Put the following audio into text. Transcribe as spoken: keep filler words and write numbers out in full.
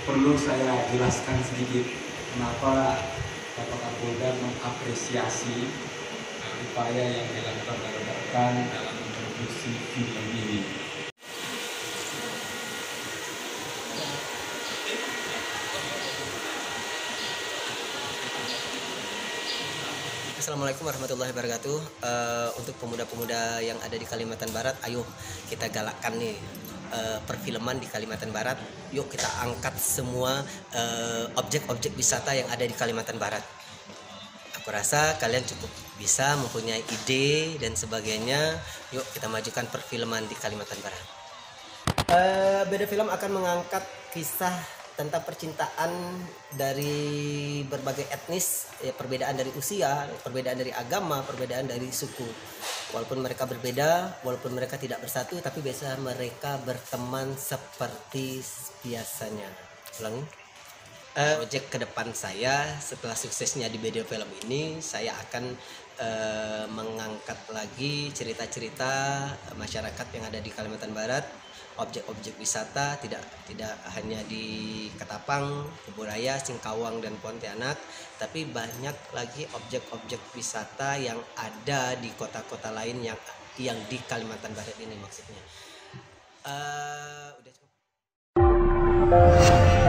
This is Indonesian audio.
perlu saya jelaskan sedikit kenapa Bapak Kapolda mengapresiasi upaya yang dilakukan oleh rekan dalam memproduksi film ini. Assalamualaikum warahmatullahi wabarakatuh. Uh, untuk pemuda-pemuda yang ada di Kalimantan Barat, ayo kita galakkan nih uh, perfilman di Kalimantan Barat. Yuk kita angkat semua uh, objek-objek wisata yang ada di Kalimantan Barat. Aku rasa kalian cukup bisa mempunyai ide dan sebagainya. Yuk kita majukan perfilman di Kalimantan Barat. Uh, Beda Film akan mengangkat kisah tentang percintaan dari berbagai etnis, ya, perbedaan dari usia, perbedaan dari agama, perbedaan dari suku. Walaupun mereka berbeda, walaupun mereka tidak bersatu, tapi biasa mereka berteman seperti biasanya. Ulangi. Uh, project ke depan saya setelah suksesnya di Beda Film ini, saya akan uh, mengangkat lagi cerita-cerita masyarakat yang ada di Kalimantan Barat, objek-objek wisata, tidak tidak hanya di Ketapang, Kuburaya, Singkawang dan Pontianak, tapi banyak lagi objek-objek wisata yang ada di kota-kota lain yang yang di Kalimantan Barat ini maksudnya. Uh, udah cukup.